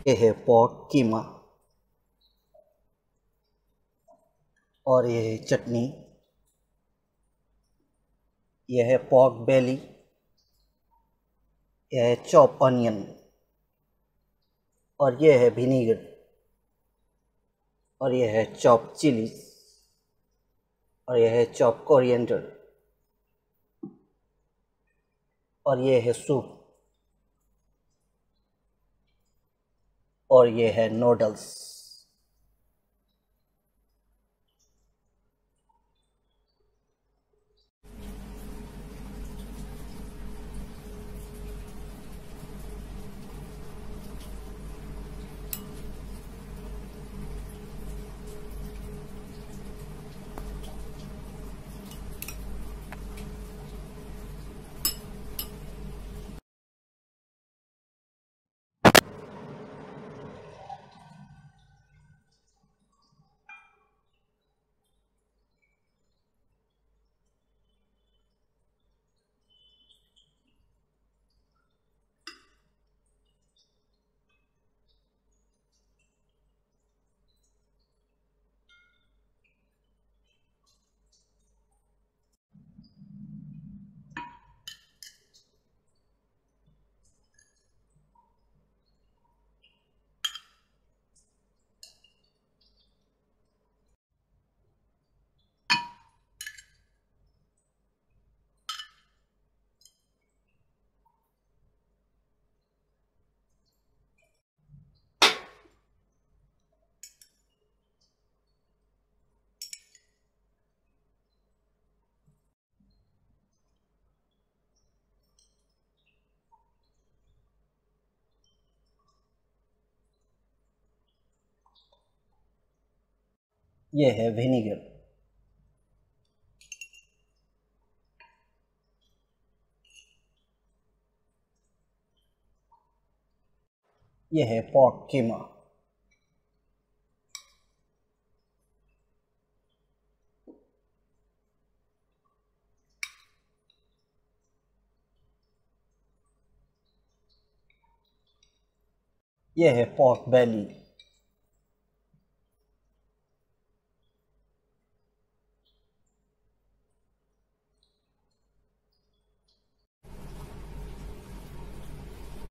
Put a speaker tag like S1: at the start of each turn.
S1: ये है पॉट कीमा और ये है चटनी। यह है पॉर्क बेली। यह है चॉप ऑनियन और यह है विनीगर और यह है चॉप चिली और यह है चॉप कोरिएंडर और यह है सूप और यह है नूडल्स। यह है विनीगर। यह है पॉर्क कीमा। यह है पॉर्क बेली।